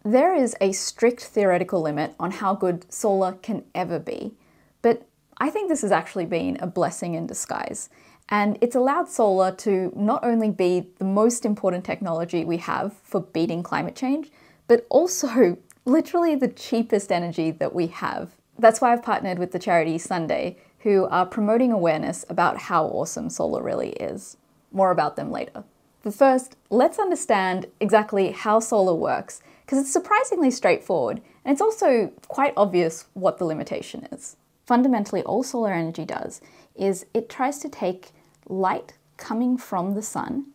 There is a strict theoretical limit on how good solar can ever be, but I think this has actually been a blessing in disguise. And it's allowed solar to not only be the most important technology we have for beating climate change, but also literally the cheapest energy that we have. That's why I've partnered with the charity Sunday, who are promoting awareness about how awesome solar really is. More about them later. But first, let's understand exactly how solar works, because it's surprisingly straightforward, and it's also quite obvious what the limitation is. Fundamentally, all solar energy does is it tries to take light coming from the sun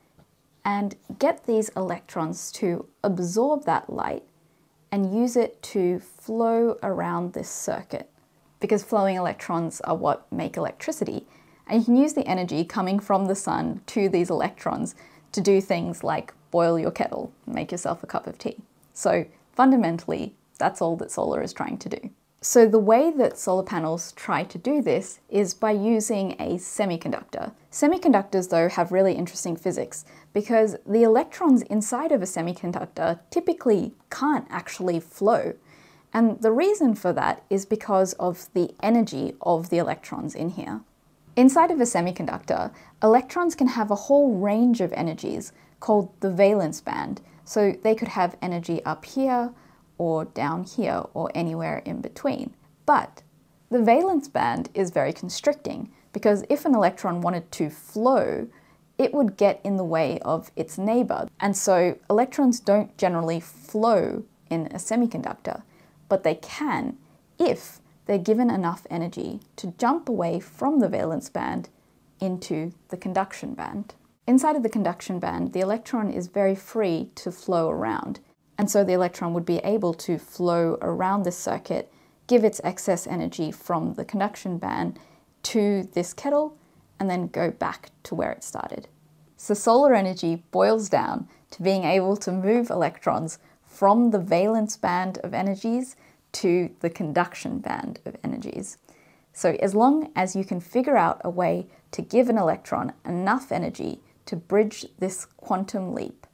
and get these electrons to absorb that light and use it to flow around this circuit. Because flowing electrons are what make electricity, and you can use the energy coming from the sun to these electrons to do things like boil your kettle and make yourself a cup of tea. So fundamentally, that's all that solar is trying to do. So the way that solar panels try to do this is by using a semiconductor. Semiconductors, though, have really interesting physics because the electrons inside of a semiconductor typically can't actually flow. And the reason for that is because of the energy of the electrons in here. Inside of a semiconductor, electrons can have a whole range of energies called the valence band. So they could have energy up here, or down here, or anywhere in between. But the valence band is very constricting because if an electron wanted to flow, it would get in the way of its neighbor. And so electrons don't generally flow in a semiconductor, but they can if they're given enough energy to jump away from the valence band into the conduction band. Inside of the conduction band, the electron is very free to flow around, and so the electron would be able to flow around this circuit, give its excess energy from the conduction band to this kettle, and then go back to where it started. So solar energy boils down to being able to move electrons from the valence band of energies to the conduction band of energies. So as long as you can figure out a way to give an electron enough energy to bridge this quantum leap,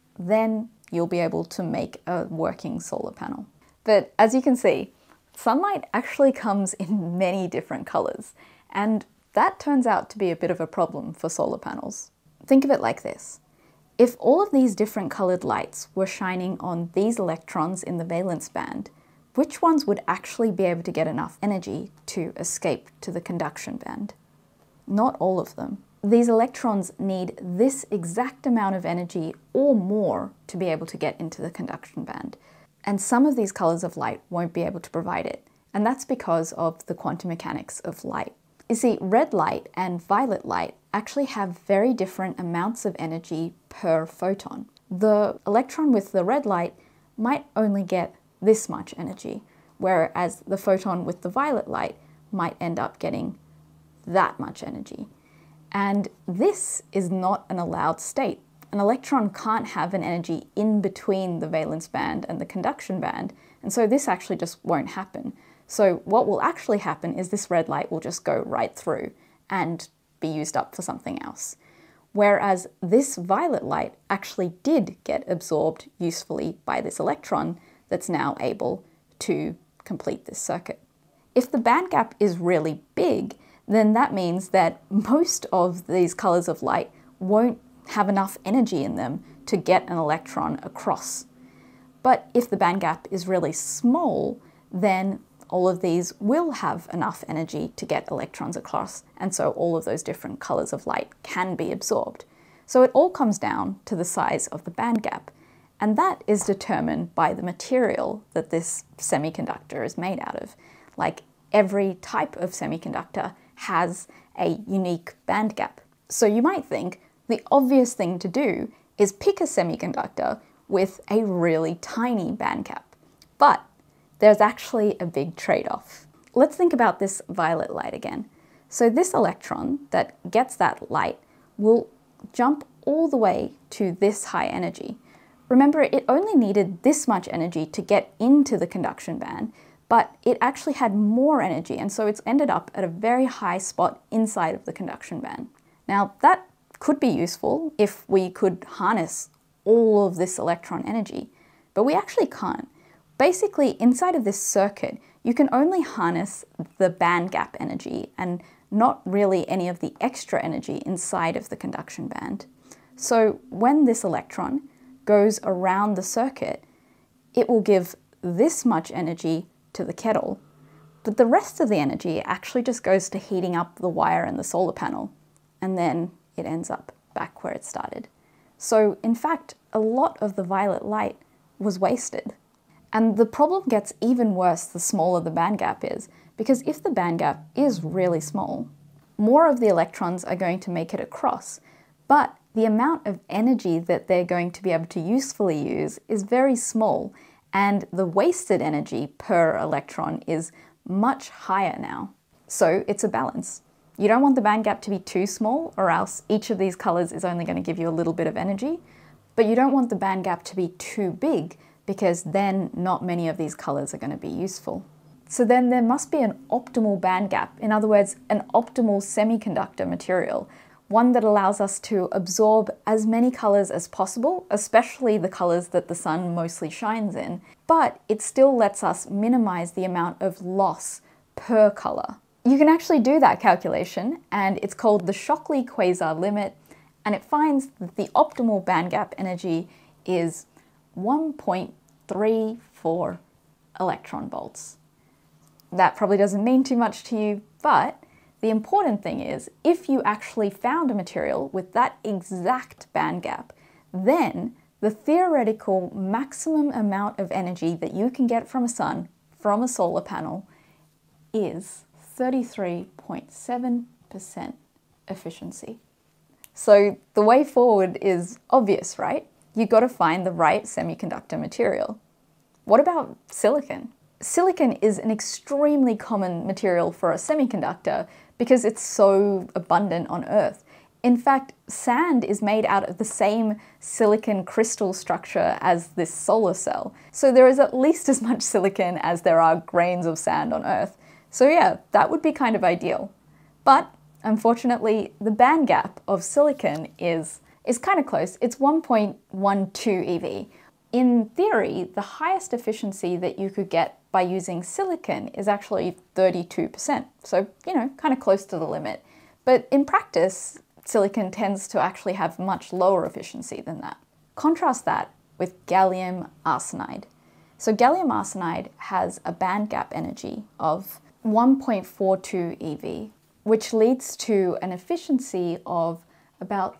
then you'll be able to make a working solar panel. But as you can see, sunlight actually comes in many different colors, and that turns out to be a bit of a problem for solar panels. Think of it like this. If all of these different colored lights were shining on these electrons in the valence band, which ones would actually be able to get enough energy to escape to the conduction band? Not all of them. These electrons need this exact amount of energy or more to be able to get into the conduction band. And some of these colors of light won't be able to provide it. And that's because of the quantum mechanics of light. You see, red light and violet light actually have very different amounts of energy per photon. The electron with the red light might only get this much energy, whereas the photon with the violet light might end up getting that much energy. And this is not an allowed state. An electron can't have an energy in between the valence band and the conduction band, and so this actually just won't happen. So what will actually happen is this red light will just go right through and be used up for something else. Whereas this violet light actually did get absorbed usefully by this electron that's now able to complete this circuit. If the band gap is really big, then that means that most of these colors of light won't have enough energy in them to get an electron across. But if the band gap is really small, then all of these will have enough energy to get electrons across, and so all of those different colors of light can be absorbed. So it all comes down to the size of the band gap, and that is determined by the material that this semiconductor is made out of. Like every type of semiconductor has a unique band gap. So you might think the obvious thing to do is pick a semiconductor with a really tiny band gap. But there's actually a big trade-off. Let's think about this violet light again. So this electron that gets that light will jump all the way to this high energy. Remember, it only needed this much energy to get into the conduction band, but it actually had more energy, and so it's ended up at a very high spot inside of the conduction band. Now, that could be useful if we could harness all of this electron energy, but we actually can't. Basically, inside of this circuit, you can only harness the band gap energy and not really any of the extra energy inside of the conduction band. So when this electron goes around the circuit, it will give this much energy to the kettle, but the rest of the energy actually just goes to heating up the wire and the solar panel, and then it ends up back where it started. So in fact, a lot of the violet light was wasted. And the problem gets even worse the smaller the band gap is, because if the band gap is really small, more of the electrons are going to make it across, but the amount of energy that they're going to be able to usefully use is very small, and the wasted energy per electron is much higher now. So it's a balance. You don't want the band gap to be too small, or else each of these colors is only going to give you a little bit of energy, but you don't want the band gap to be too big, because then not many of these colors are going to be useful. So then there must be an optimal band gap, in other words, an optimal semiconductor material, one that allows us to absorb as many colors as possible, especially the colors that the sun mostly shines in, but it still lets us minimize the amount of loss per color. You can actually do that calculation, and it's called the Shockley quasar limit, and it finds that the optimal band gap energy is 1.34 electron volts. That probably doesn't mean too much to you, but the important thing is, if you actually found a material with that exact band gap, then the theoretical maximum amount of energy that you can get from a sun, from a solar panel, is 33.7% efficiency. So the way forward is obvious, right? You've got to find the right semiconductor material. What about silicon? Silicon is an extremely common material for a semiconductor because it's so abundant on Earth. In fact, sand is made out of the same silicon crystal structure as this solar cell. So there is at least as much silicon as there are grains of sand on Earth. So yeah, that would be kind of ideal. But unfortunately, the band gap of silicon is kind of close. It's 1.12 eV. In theory, the highest efficiency that you could get by using silicon is actually 32%. So, you know, kind of close to the limit. But in practice, silicon tends to actually have much lower efficiency than that. Contrast that with gallium arsenide. So gallium arsenide has a band gap energy of 1.42 eV, which leads to an efficiency of about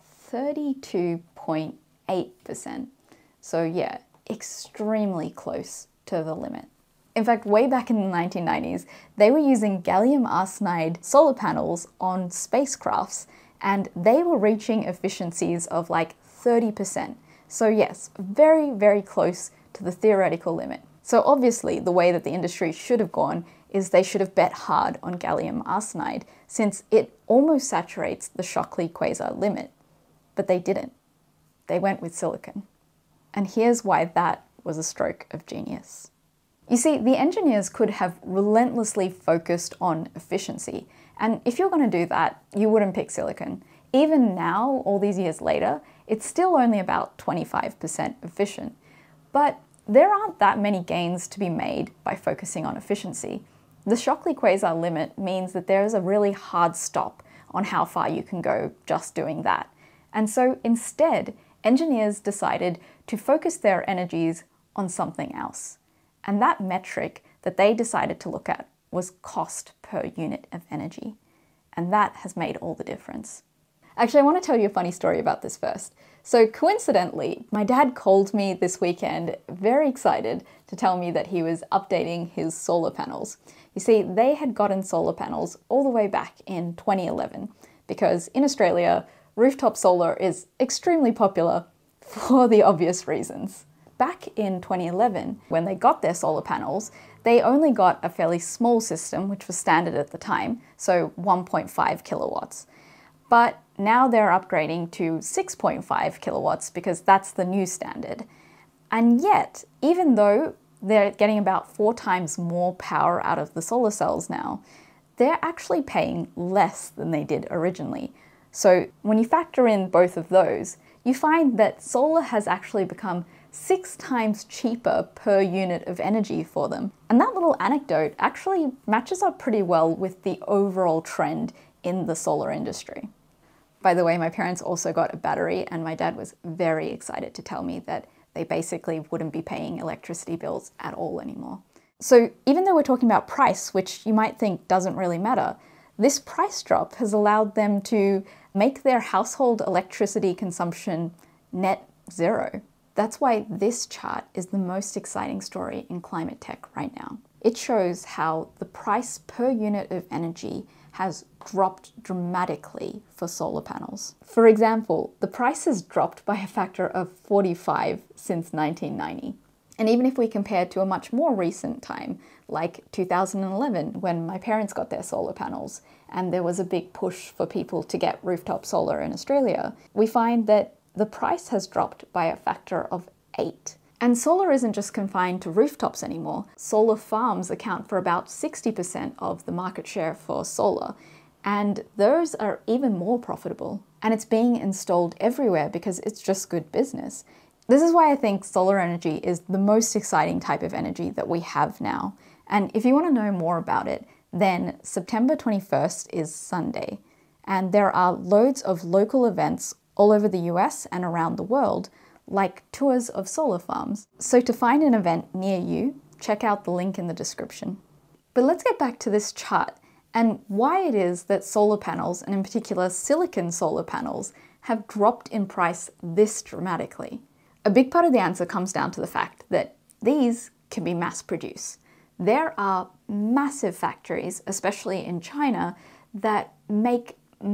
32.8%. So yeah, extremely close to the limit. In fact, way back in the 1990s, they were using gallium arsenide solar panels on spacecrafts, and they were reaching efficiencies of like 30%. So yes, very, very close to the theoretical limit. So obviously, the way that the industry should have gone is they should have bet hard on gallium arsenide, since it almost saturates the Shockley quasar limit. But they didn't. They went with silicon. And here's why that was a stroke of genius. You see, the engineers could have relentlessly focused on efficiency, and if you're going to do that, you wouldn't pick silicon. Even now, all these years later, it's still only about 25% efficient. But there aren't that many gains to be made by focusing on efficiency. The Shockley quasar limit means that there is a really hard stop on how far you can go just doing that. And so instead, engineers decided to focus their energies on something else. And that metric that they decided to look at was cost per unit of energy. And that has made all the difference. Actually, I want to tell you a funny story about this first. So coincidentally, my dad called me this weekend, very excited to tell me that he was updating his solar panels. You see, they had gotten solar panels all the way back in 2011, because in Australia, rooftop solar is extremely popular for the obvious reasons. Back in 2011, when they got their solar panels, they only got a fairly small system, which was standard at the time, so 1.5 kilowatts. But now they're upgrading to 6.5 kilowatts because that's the new standard. And yet, even though they're getting about 4 times more power out of the solar cells now, they're actually paying less than they did originally. So when you factor in both of those, you find that solar has actually become 6 times cheaper per unit of energy for them. And that little anecdote actually matches up pretty well with the overall trend in the solar industry. By the way, my parents also got a battery, and my dad was very excited to tell me that they basically wouldn't be paying electricity bills at all anymore. So even though we're talking about price, which you might think doesn't really matter, this price drop has allowed them to make their household electricity consumption net zero. That's why this chart is the most exciting story in climate tech right now. It shows how the price per unit of energy has dropped dramatically for solar panels. For example, the price has dropped by a factor of 45 since 1990. And even if we compare to a much more recent time, like 2011, when my parents got their solar panels and there was a big push for people to get rooftop solar in Australia, we find that the price has dropped by a factor of 8. And solar isn't just confined to rooftops anymore. Solar farms account for about 60% of the market share for solar, and those are even more profitable. And it's being installed everywhere because it's just good business. This is why I think solar energy is the most exciting type of energy that we have now. And if you want to know more about it, then September 21st is Sunday. And there are loads of local events all over the US and around the world, like tours of solar farms. So to find an event near you, check out the link in the description. But let's get back to this chart and why it is that solar panels, and in particular silicon solar panels, have dropped in price this dramatically. A big part of the answer comes down to the fact that these can be mass produced. There are massive factories, especially in China, that make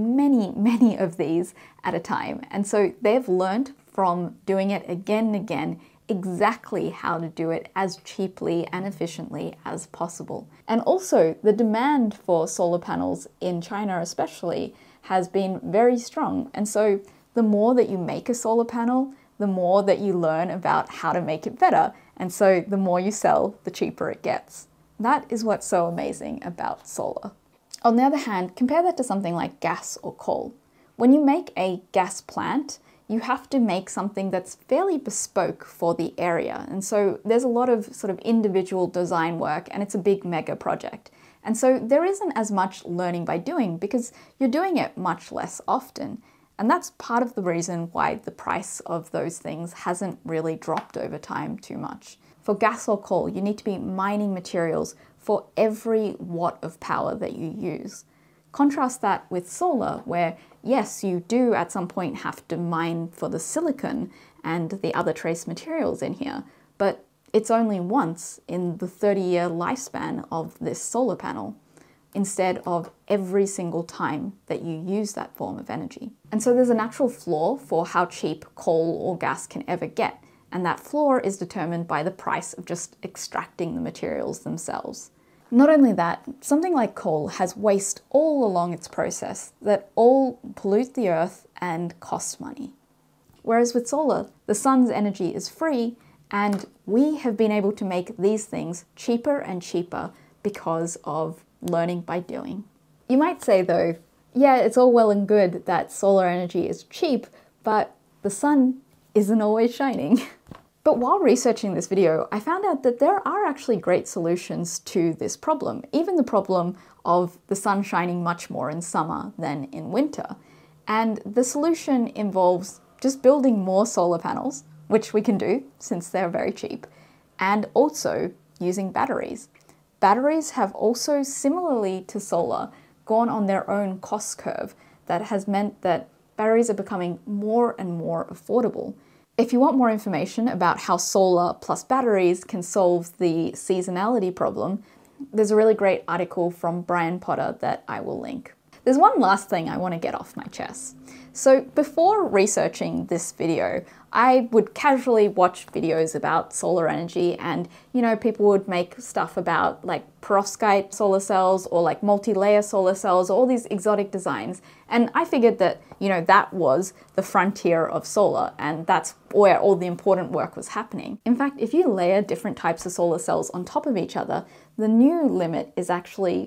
many of these at a time. And so they've learned from doing it again and again exactly how to do it as cheaply and efficiently as possible. And also the demand for solar panels in China especially has been very strong. And so the more that you make a solar panel, the more that you learn about how to make it better. And so the more you sell, the cheaper it gets. That is what's so amazing about solar. On the other hand, compare that to something like gas or coal. When you make a gas plant, you have to make something that's fairly bespoke for the area. And so there's a lot of sort of individual design work, and it's a big mega project. And so there isn't as much learning by doing because you're doing it much less often. And that's part of the reason why the price of those things hasn't really dropped over time too much. For gas or coal, you need to be mining materials for every watt of power that you use. Contrast that with solar, where yes, you do at some point have to mine for the silicon and the other trace materials in here, but it's only once in the 30-year lifespan of this solar panel, instead of every single time that you use that form of energy. And so there's a natural floor for how cheap coal or gas can ever get, and that floor is determined by the price of just extracting the materials themselves. Not only that, something like coal has waste all along its process that all pollute the earth and cost money. Whereas with solar, the sun's energy is free, and we have been able to make these things cheaper and cheaper because of learning by doing. You might say though, yeah, it's all well and good that solar energy is cheap, but the sun isn't always shining. But while researching this video, I found out that there are actually great solutions to this problem, even the problem of the sun shining much more in summer than in winter. And the solution involves just building more solar panels, which we can do since they're very cheap, and also using batteries. Batteries have also, similarly to solar, gone on their own cost curve that has meant that batteries are becoming more and more affordable. If you want more information about how solar plus batteries can solve the seasonality problem, there's a really great article from Brian Potter that I will link. There's one last thing I want to get off my chest. So before researching this video, I would casually watch videos about solar energy, and people would make stuff about like perovskite solar cells or like multi-layer solar cells, all these exotic designs. And I figured that, that was the frontier of solar, and that's where all the important work was happening. In fact, if you layer different types of solar cells on top of each other, the new limit is actually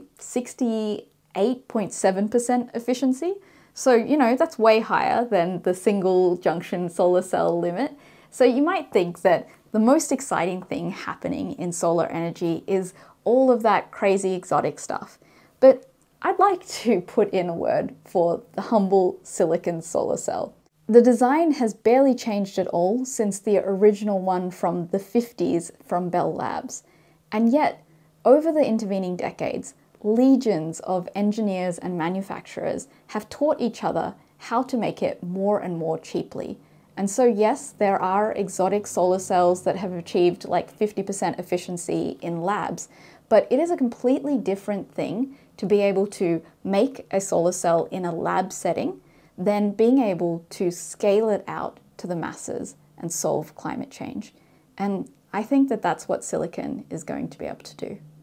68.7% efficiency. So, that's way higher than the single junction solar cell limit. So you might think that the most exciting thing happening in solar energy is all of that crazy exotic stuff. But I'd like to put in a word for the humble silicon solar cell. The design has barely changed at all since the original one from the 50s from Bell Labs. And yet, over the intervening decades, legions of engineers and manufacturers have taught each other how to make it more and more cheaply. And so yes, there are exotic solar cells that have achieved like 50% efficiency in labs, but it is a completely different thing to be able to make a solar cell in a lab setting than being able to scale it out to the masses and solve climate change. And I think that that's what silicon is going to be able to do.